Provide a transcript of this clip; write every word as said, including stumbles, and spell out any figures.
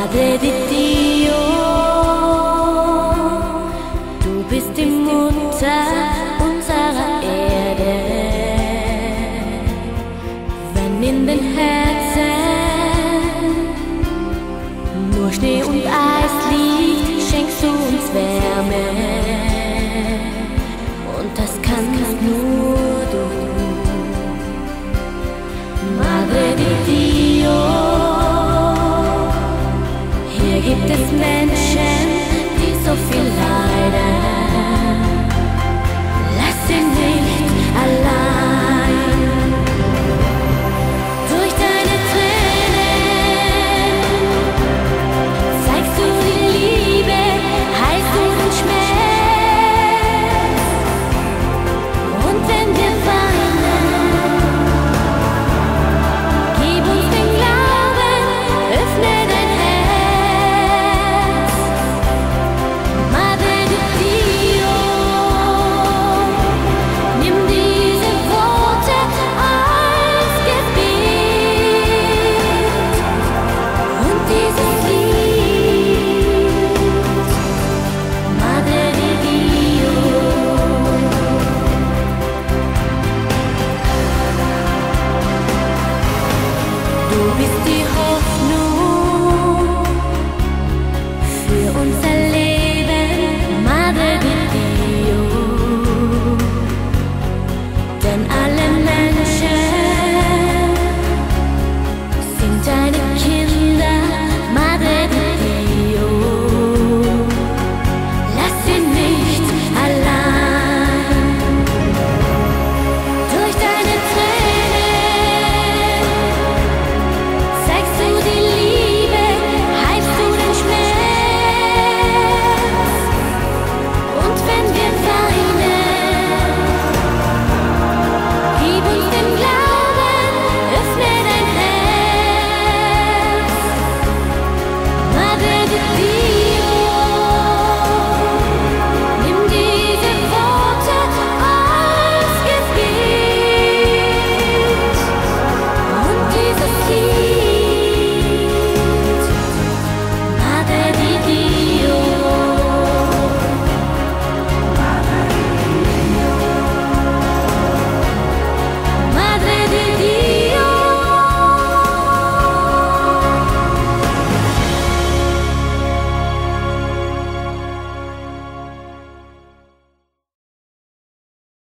Madre di Dio, du bist die Mutter unserer Erde. Wenn in den Herzen nur Schnee und Eis liegt, schenkst du uns Wärme. Und das kannst nur du. Madre di Dio, hier gibt es Menschen,